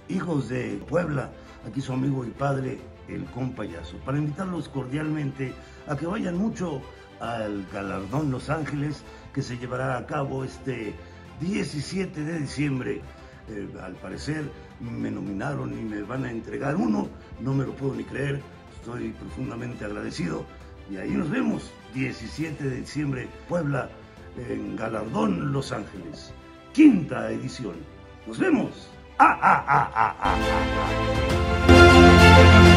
hijos de Puebla, aquí su amigo y padre, el Compayazo, para invitarlos cordialmente a que vayan mucho al Galardón Los Ángeles, que se llevará a cabo este 17 de diciembre. Al parecer me nominaron y me van a entregar uno, no me lo puedo ni creer, estoy profundamente agradecido. Y ahí nos vemos, 17 de diciembre, Puebla, en Galardón Los Ángeles, 5ª edición. Nos vemos. ¡Ah, ah, ah, ah, ah, ah!